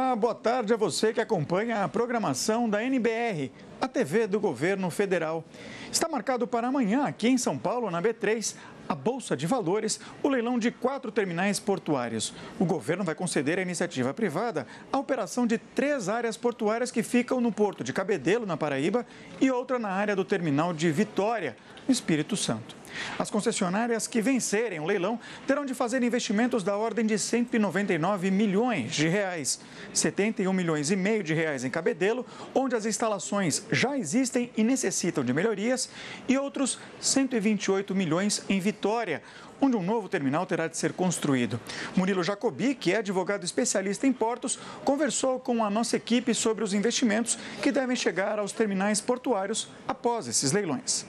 Olá, boa tarde a você que acompanha a programação da NBR, a TV do Governo Federal. Está marcado para amanhã, aqui em São Paulo, na B3, a Bolsa de Valores, o leilão de 4 terminais portuários. O governo vai conceder à iniciativa privada a operação de 3 áreas portuárias que ficam no Porto de Cabedelo, na Paraíba, e outra na área do terminal de Vitória, no Espírito Santo. As concessionárias que vencerem o leilão terão de fazer investimentos da ordem de 199 milhões de reais, 71 milhões e meio de reais em Cabedelo, onde as instalações já existem e necessitam de melhorias, e outros 128 milhões em Vitória, onde um novo terminal terá de ser construído. Murilo Jacobi, que é advogado especialista em portos, conversou com a nossa equipe sobre os investimentos que devem chegar aos terminais portuários após esses leilões.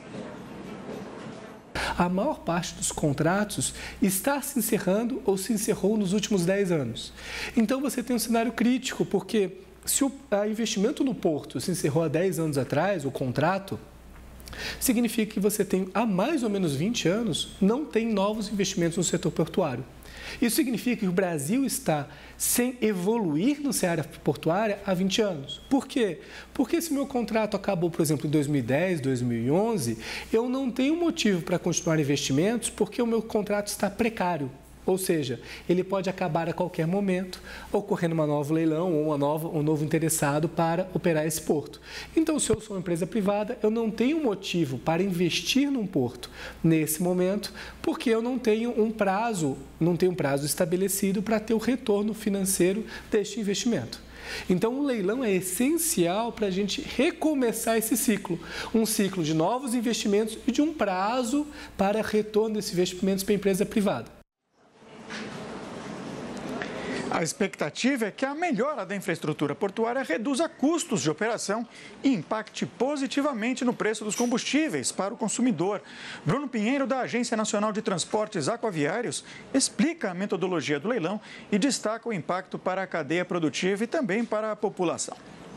A maior parte dos contratos está se encerrando ou se encerrou nos últimos 10 anos. Então, você tem um cenário crítico, porque se o investimento no porto se encerrou há 10 anos atrás, o contrato, significa que você tem, há mais ou menos 20 anos, não tem novos investimentos no setor portuário. Isso significa que o Brasil está sem evoluir no seara portuária há 20 anos. Por quê? Porque se meu contrato acabou, por exemplo, em 2010, 2011, eu não tenho motivo para continuar investimentos porque o meu contrato está precário. Ou seja, ele pode acabar a qualquer momento, ocorrendo uma nova leilão ou um novo interessado para operar esse porto. Então, se eu sou uma empresa privada, eu não tenho motivo para investir num porto nesse momento, porque eu não tenho um prazo estabelecido para ter o retorno financeiro deste investimento. Então, o leilão é essencial para a gente recomeçar esse ciclo. Um ciclo de novos investimentos e de um prazo para retorno desses investimentos para a empresa privada. A expectativa é que a melhora da infraestrutura portuária reduza custos de operação e impacte positivamente no preço dos combustíveis para o consumidor. Bruno Pinheiro, da Agência Nacional de Transportes Aquaviários, explica a metodologia do leilão e destaca o impacto para a cadeia produtiva e também para a população.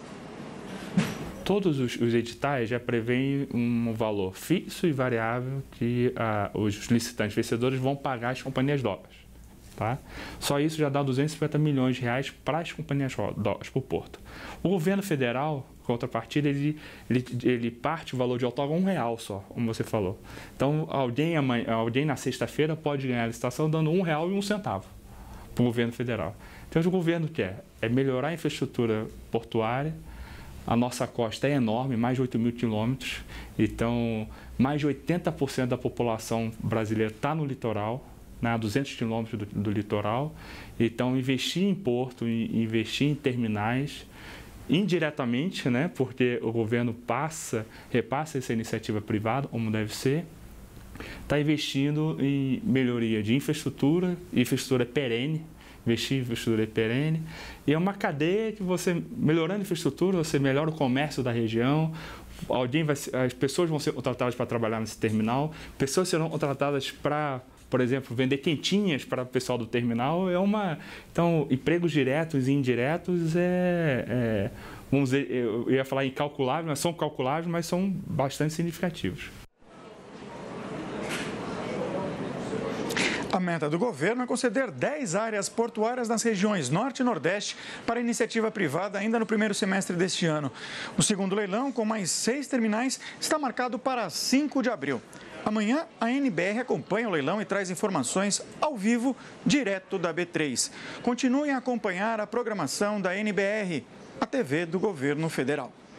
Todos os editais já prevêem um valor fixo e variável que os licitantes vencedores vão pagar às companhias dogas. Tá? Só isso já dá 250 milhões de reais para as companhias dogas, para o porto. O governo federal, contrapartida, ele parte o valor de outorga R$1 só, como você falou. Então, alguém na sexta-feira pode ganhar a licitação dando R$1,01 para o governo federal. Então, o que o governo quer é melhorar a infraestrutura portuária. A nossa costa é enorme, mais de 8 mil quilômetros. Então, mais de 80% da população brasileira está no litoral, a 200 quilômetros do litoral. Então, investir em porto, investir em terminais, indiretamente, porque o governo repassa essa iniciativa privada, como deve ser, está investindo em melhoria de infraestrutura perene, investir em infraestrutura perene, e é uma cadeia que você, melhorando a infraestrutura, você melhora o comércio da região, as pessoas vão ser contratadas para trabalhar nesse terminal, pessoas serão contratadas para, por exemplo, vender quentinhas para o pessoal do terminal. Então, empregos diretos e indiretos vamos dizer, eu ia falar incalculáveis, mas são calculáveis, mas são bastante significativos. A meta do governo é conceder 10 áreas portuárias nas regiões Norte e Nordeste para iniciativa privada ainda no primeiro semestre deste ano. O segundo leilão, com mais 6 terminais, está marcado para 5 de abril. Amanhã, a NBR acompanha o leilão e traz informações ao vivo, direto da B3. Continuem a acompanhar a programação da NBR, a TV do Governo Federal.